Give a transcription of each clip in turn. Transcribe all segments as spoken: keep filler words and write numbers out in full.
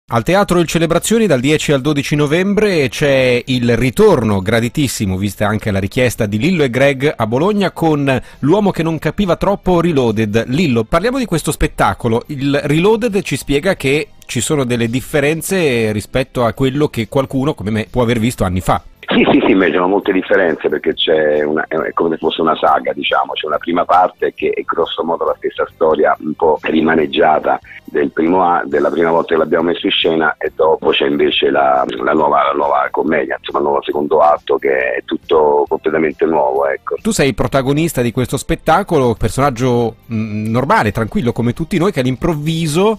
Al Teatro Il Celebrazioni dal dieci al dodici novembre c'è il ritorno graditissimo, vista anche la richiesta di Lillo e Greg a Bologna, con L'uomo che non capiva troppo Reloaded. Lillo, parliamo di questo spettacolo. Il Reloaded ci spiega che ci sono delle differenze rispetto a quello che qualcuno come me può aver visto anni fa. Sì, sì, sì, invece ci sono molte differenze perché c'è una, è come se fosse una saga, diciamo, c'è una prima parte che è grosso modo la stessa storia un po' rimaneggiata del primo a, della prima volta che l'abbiamo messo in scena, e dopo c'è invece la, la, nuova, la nuova commedia, insomma il nuovo secondo atto che è tutto completamente nuovo, ecco. Tu sei il protagonista di questo spettacolo, personaggio mh, normale, tranquillo come tutti noi, che all'improvviso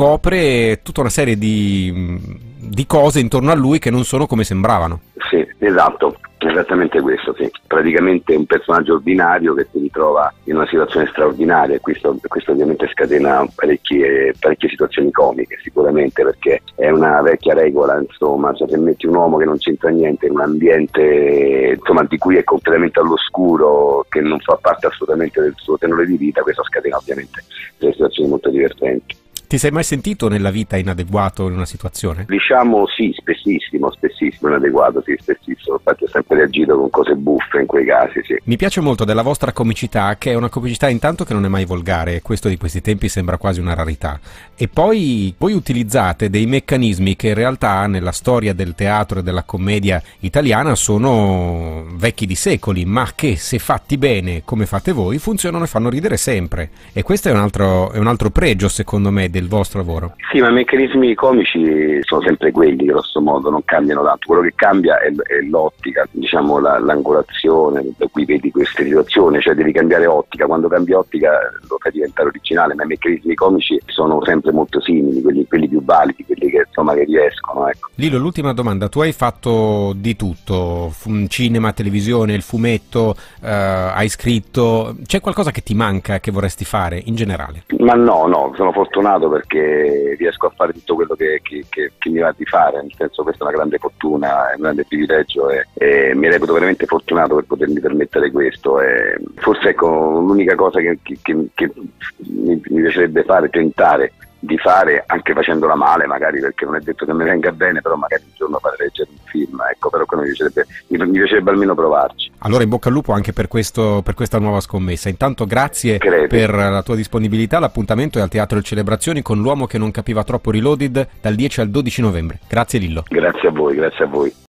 scopre tutta una serie di, mh, di cose intorno a lui che non sono come sembravano. Sì, esatto, esattamente questo, sì. Praticamente è un personaggio ordinario che si ritrova in una situazione straordinaria, e questo, questo ovviamente scatena parecchie, parecchie situazioni comiche sicuramente, perché è una vecchia regola, insomma, cioè se metti un uomo che non c'entra niente in un ambiente insomma di cui è completamente all'oscuro, che non fa parte assolutamente del suo tenore di vita, questo scatena ovviamente delle situazioni molto divertenti. Ti sei mai sentito nella vita inadeguato in una situazione? Diciamo sì, spessissimo, spessissimo inadeguato, sì, spessissimo. Infatti ho sempre reagito con cose buffe in quei casi, sì. Mi piace molto della vostra comicità, che è una comicità intanto che non è mai volgare, e questo di questi tempi sembra quasi una rarità. E poi voi utilizzate dei meccanismi che in realtà nella storia del teatro e della commedia italiana sono vecchi di secoli, ma che se fatti bene come fate voi funzionano e fanno ridere sempre. E questo è un altro, è un altro pregio secondo me del vostro lavoro. Sì, ma i meccanismi comici sono sempre quelli, grosso modo, non cambiano tanto. Quello che cambia è, è l'ottica, diciamo la, l'angolazione da cui vedi queste situazioni, cioè devi cambiare ottica. Quando cambi ottica lo fai diventare originale, ma i meccanismi comici sono sempre molto simili, quelli, quelli più validi, quelli che insomma che riescono, ecco. Lillo, l'ultima domanda: tu hai fatto di tutto, cinema, televisione, il fumetto, eh, hai scritto, c'è qualcosa che ti manca, che vorresti fare in generale? Ma no, no, sono fortunato perché riesco a fare tutto quello che, che, che, che mi va di fare, nel senso questa è una grande fortuna, è un grande privilegio, e, e mi reputo veramente fortunato per potermi permettere questo. E forse ecco l'unica cosa che, che, che, che mi, mi piacerebbe fare, tentare di fare, anche facendola male magari, perché non è detto che mi venga bene, però magari un giorno fare leggere un film, ecco, però mi piacerebbe, mi, mi piacerebbe almeno provarci. Allora in bocca al lupo anche per questo, per questa nuova scommessa. Intanto grazie Credo. per la tua disponibilità. L'appuntamento è al Teatro Il Celebrazioni con L'uomo che non capiva troppo Reloaded dal dieci al dodici novembre. Grazie Lillo. Grazie a voi, grazie a voi.